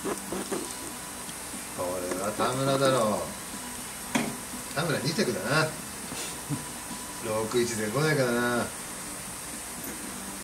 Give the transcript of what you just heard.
これは田村だろう。田村2着だな。61で来ないからな。